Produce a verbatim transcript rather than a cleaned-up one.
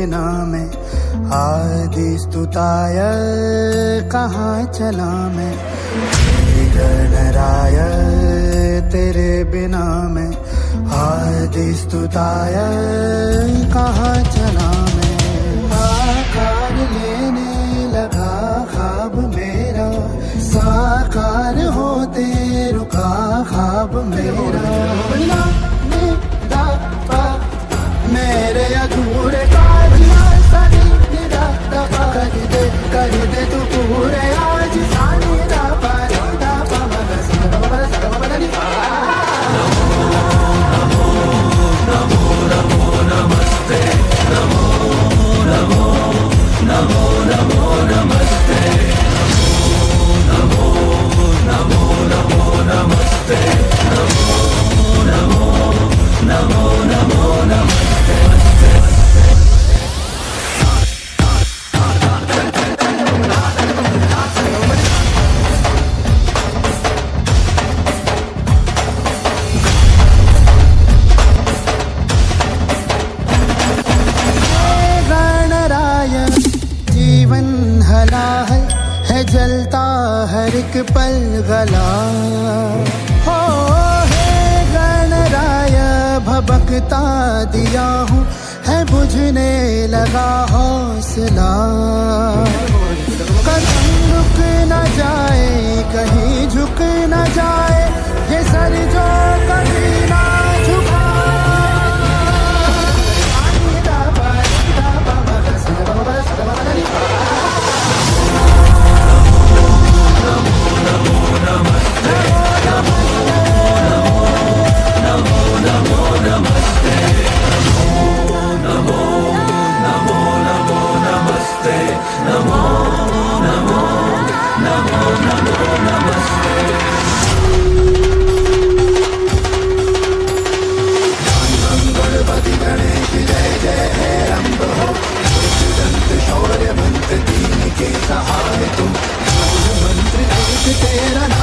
बिना मैं। आदि स्तुताय कहाँ चला मैं, गणराय तेरे बिना मैं। आदि स्तुताय कहाँ चला मैं। आकार लेने लगा ख्वाब मेरा, साकार होते रुका ख्वाब मेरा। मेरे अधूरे काज सानी निदा दफा कर दे, कर दे तू पूरे आज। सानी दा पा दा पा मगा सा दा पा सा दा पा दा नी पा। नमो नमो नमो नमस्ते, नमो नमो नमो नमो नमस्ते, नमो नमो नमो नमस्ते, नमो नमो नमो नमो नमस्ते। जलता हर एक पल गला हो, हे गणराय भबकता दिया हूँ, है बुझने लगा हौसला। कदम रुक न जाए, कहीं झुक न जाए, ये सर जो कभी ना झुका। शौर्य मंत्र दीन के सहारे तुम, मंत्र एक तेरा